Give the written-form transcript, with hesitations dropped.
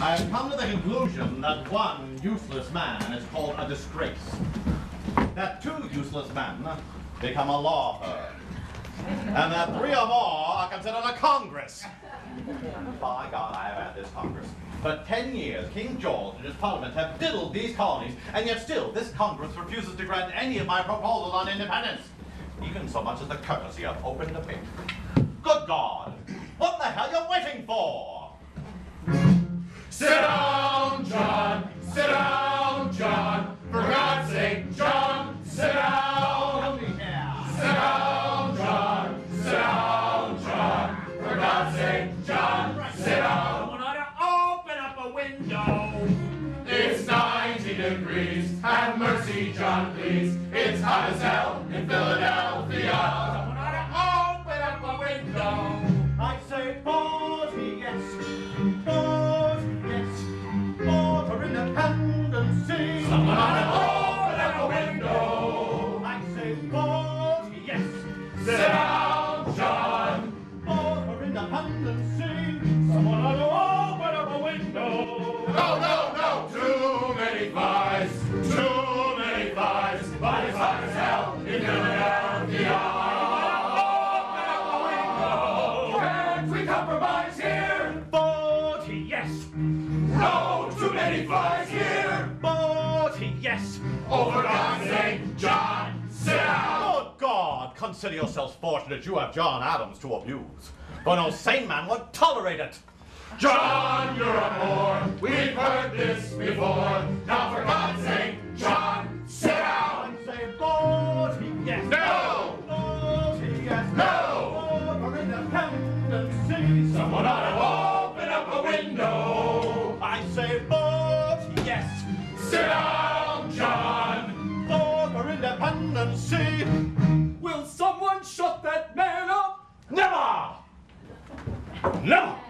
I have come to the conclusion that one useless man is called a disgrace. That two useless men become a law firm. And that three or more are considered a Congress. By God, I have had this Congress. For 10 years, King George and his Parliament have diddled these colonies, and yet still this Congress refuses to grant any of my proposals on independence, even so much as the courtesy of open debate. Good God, what the hell are you waiting for? Sit down, John! Sit down, John! For God's sake, John! Sit down! Sit down, John! Sit down, John! For God's sake, John! Sit down! Someone ought to open up a window! It's 90 degrees. Have mercy, John, please. It's hot as hell in Philadelphia. Someone ought to open up a window! I say 40, yes. 40, yes. 40 for independence. Someone ought to open up a window. I say 40, yes. Sit down, John. 40 for independence. Someone ought to open up a window. No, no, no. Too many flies. Too many flies. But it's hot as hell in Philadelphia. Can't we compromise here? 40, yes. No, too many flies here. 40, yes. Oh, for God's sake, John, sit down. Good God, consider yourselves fortunate you have John Adams to abuse. For no sane man would tolerate it. John, you're a bore. We've heard this before. Now, for God's sake, John, sit down. I say 40, yes. No. 40, yes. No. For independence. Someone ought to open up a window. I say 40, yes. Sit down, John. For independence. Will someone shut that man up? Never! Never!